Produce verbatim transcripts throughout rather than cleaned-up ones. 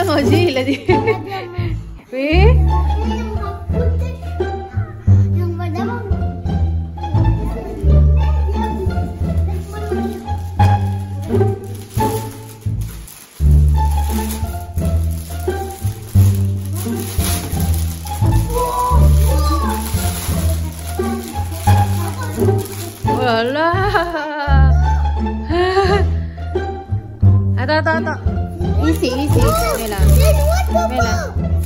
pas manger, il a dit. Oui. Voilà. Attends, attends, attends. Ici, ici. Mets là. Mets là.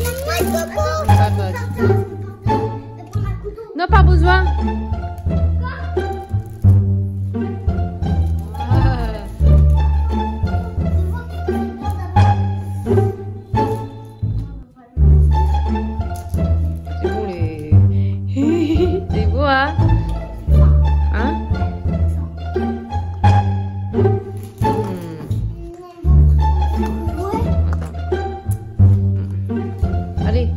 Non, pas besoin. C'est beau les. C'est beau, hein? Hein? Allez.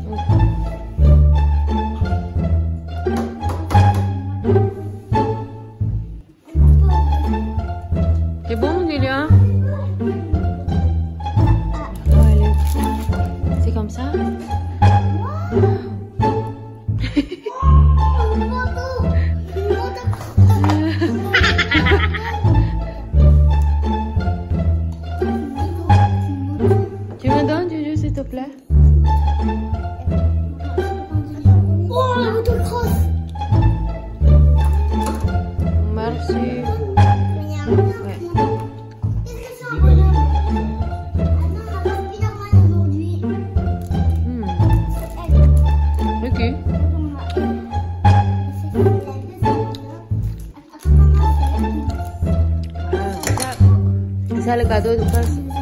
C'est bon, Julia? Oh, allez. C'est comme ça? Tu me donnes, Juju, s'il te plaît? Oh, la motocross! Merci. Ouais. Hmm. Ok. C'est ça le cadeau de passe.